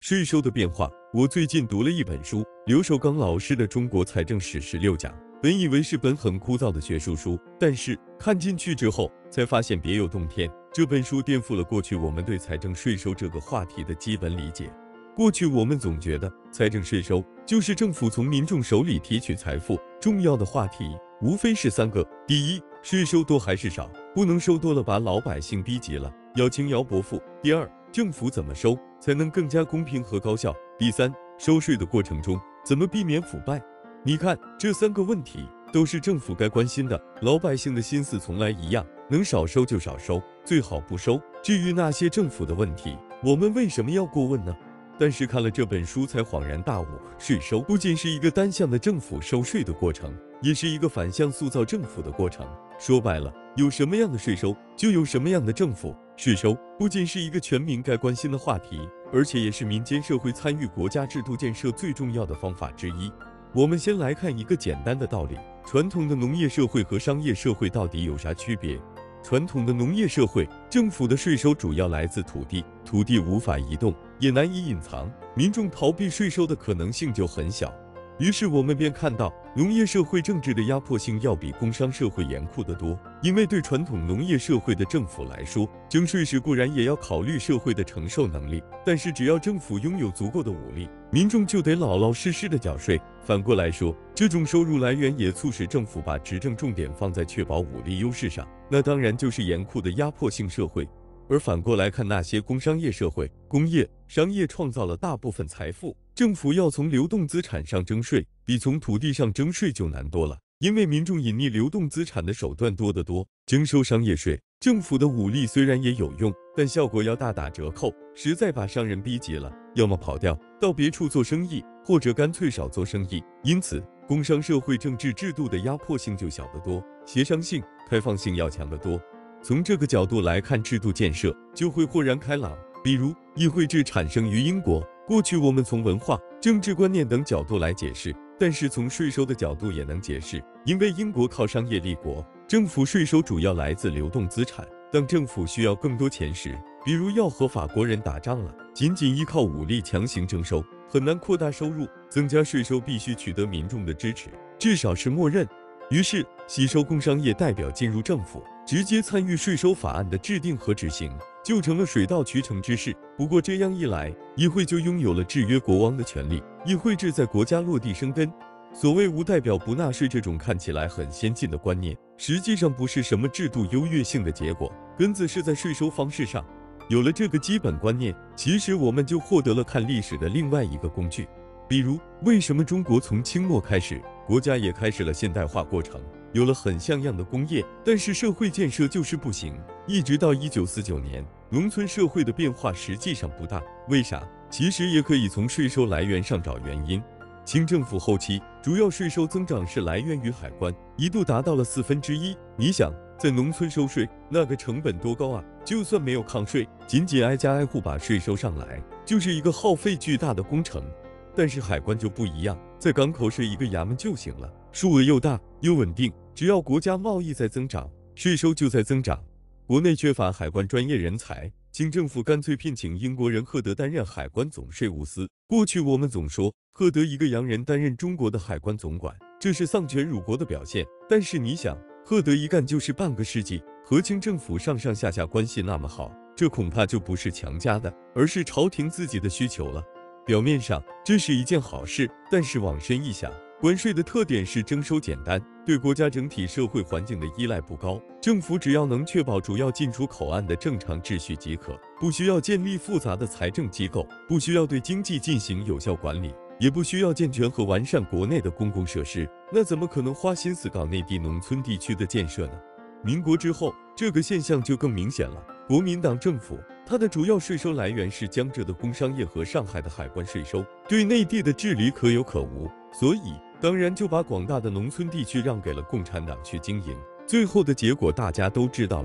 税收的变化。我最近读了一本书，刘守刚老师的《中国财政史16讲》，本以为是本很枯燥的学术书，但是看进去之后，才发现别有洞天。这本书颠覆了过去我们对财政税收这个话题的基本理解。过去我们总觉得财政税收就是政府从民众手里提取财富，重要的话题无非是3个：第一，税收多还是少，不能收多了把老百姓逼急了，要轻徭薄赋；第二，政府怎么收才能更加公平和高效；第三，收税的过程中怎么避免腐败。你看，这3个问题都是政府该关心的。老百姓的心思从来一样，能少收就少收，最好不收。至于那些政府的问题，我们为什么要过问呢？但是看了这本书才恍然大悟，税收不仅是一个单向的政府收税的过程，也是一个反向塑造政府的过程。说白了，有什么样的税收，就有什么样的政府。税收不仅是一个全民该关心的话题，而且也是民间社会参与国家制度建设最重要的方法之一。我们先来看一个简单的道理：传统的农业社会和商业社会到底有啥区别？传统的农业社会，政府的税收主要来自土地，土地无法移动，也难以隐藏，民众逃避税收的可能性就很小。于是我们便看到，农业社会政治的压迫性要比工商社会严酷得多。因为对传统农业社会的政府来说，征税时固然也要考虑社会的承受能力，但是只要政府拥有足够的武力，民众就得老老实实的缴税。反过来说，这种收入来源也促使政府把执政重点放在确保武力优势上，那当然就是严酷的压迫性社会。而反过来看那些工商业社会，工业、商业创造了大部分财富，政府要从流动资产上征税，比从土地上征税就难多了。因为民众隐匿流动资产的手段多得多，征收商业税，政府的武力虽然也有用，但效果要大打折扣，实在把商人逼急了，要么跑掉到别处做生意，或者干脆少做生意。因此，工商社会政治制度的压迫性就小得多，协商性、开放性要强得多。从这个角度来看，制度建设就会豁然开朗。比如，议会制产生于英国，过去我们从文化、政治观念等角度来解释，但是从税收的角度也能解释。因为英国靠商业立国，政府税收主要来自流动资产。当政府需要更多钱时，比如要和法国人打仗了，仅仅依靠武力强行征收，很难扩大收入。增加税收必须取得民众的支持，至少是默认。于是，吸收工商业代表进入政府，直接参与税收法案的制定和执行，就成了水到渠成之事。不过这样一来，议会就拥有了制约国王的权利，议会制在国家落地生根。所谓无代表不纳税这种看起来很先进的观念，实际上不是什么制度优越性的结果，根子是在税收方式上。有了这个基本观念，其实我们就获得了看历史的另外一个工具。比如，为什么中国从清末开始，国家也开始了现代化过程，有了很像样的工业，但是社会建设就是不行。一直到1949年，农村社会的变化实际上不大。为啥？其实也可以从税收来源上找原因。清政府后期，主要税收增长是来源于海关，一度达到了1/4。你想，在农村收税，那个成本多高啊！就算没有抗税，仅仅挨家挨户把税收上来，就是一个耗费巨大的工程。但是海关就不一样，在港口设一个衙门就行了，数额又大又稳定，只要国家贸易在增长，税收就在增长。国内缺乏海关专业人才，清政府干脆聘请英国人赫德担任海关总税务司。过去我们总说赫德一个洋人担任中国的海关总管，这是丧权辱国的表现。但是你想，赫德一干就是半个世纪，和清政府上上下下关系那么好，这恐怕就不是强加的，而是朝廷自己的需求了。表面上这是一件好事，但是往深一想，关税的特点是征收简单，对国家整体社会环境的依赖不高，政府只要能确保主要进出口岸的正常秩序即可，不需要建立复杂的财政机构，不需要对经济进行有效管理，也不需要健全和完善国内的公共设施，那怎么可能花心思搞内地农村地区的建设呢？民国之后，这个现象就更明显了。国民党政府它的主要税收来源是江浙的工商业和上海的海关税收，对内地的治理可有可无，所以当然就把广大的农村地区让给了共产党去经营。最后的结果大家都知道了。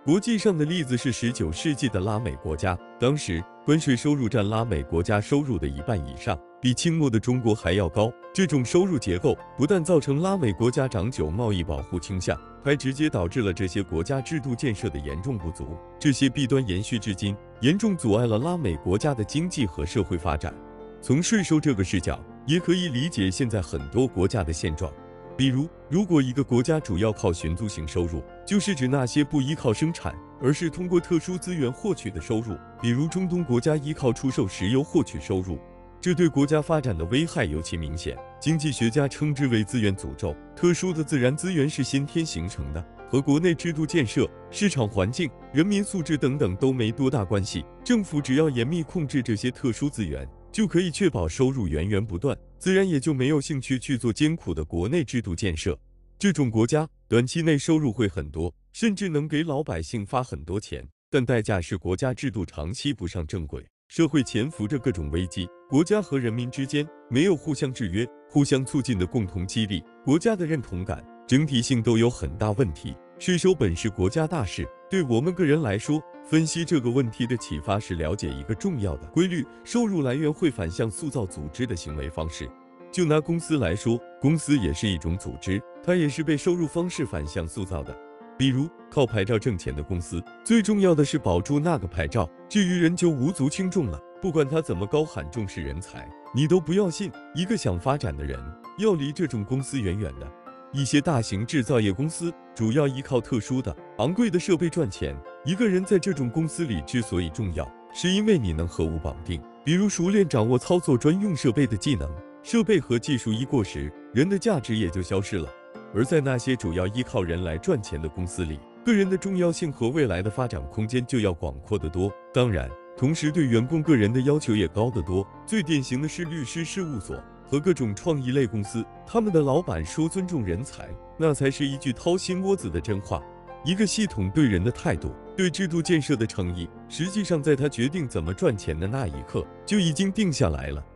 国际上的例子是19世纪的拉美国家，当时关税收入占拉美国家收入的1半以上，比清末的中国还要高。这种收入结构不但造成拉美国家长久贸易保护倾向，还直接导致了这些国家制度建设的严重不足。这些弊端延续至今，严重阻碍了拉美国家的经济和社会发展。从税收这个视角，也可以理解现在很多国家的现状。比如，如果一个国家主要靠寻租型收入，就是指那些不依靠生产，而是通过特殊资源获取的收入，比如中东国家依靠出售石油获取收入，这对国家发展的危害尤其明显。经济学家称之为资源诅咒。特殊的自然资源是先天形成的，和国内制度建设、市场环境、人民素质等等都没多大关系。政府只要严密控制这些特殊资源，就可以确保收入源源不断，自然也就没有兴趣去做艰苦的国内制度建设。这种国家短期内收入会很多，甚至能给老百姓发很多钱，但代价是国家制度长期不上正轨，社会潜伏着各种危机，国家和人民之间没有互相制约、互相促进的共同激励，国家的认同感、整体性都有很大问题。税收本是国家大事，对我们个人来说，分析这个问题的启发是了解一个重要的规律：收入来源会反向塑造组织的行为方式。就拿公司来说，公司也是一种组织，它也是被收入方式反向塑造的。比如，靠牌照挣钱的公司，最重要的是保住那个牌照，至于人就无足轻重了。不管他怎么高喊重视人才，你都不要信。一个想发展的人，要离这种公司远远的。一些大型制造业公司主要依靠特殊的、昂贵的设备赚钱。一个人在这种公司里之所以重要，是因为你能和物绑定，比如熟练掌握操作专用设备的技能。设备和技术一过时，人的价值也就消失了。而在那些主要依靠人来赚钱的公司里，个人的重要性和未来的发展空间就要广阔得多。当然，同时对员工个人的要求也高得多。最典型的是律师事务所和各种创意类公司，他们的老板说尊重人才，那才是一句掏心窝子的真话。一个系统对人的态度，对制度建设的诚意，实际上在他决定怎么赚钱的那一刻就已经定下来了。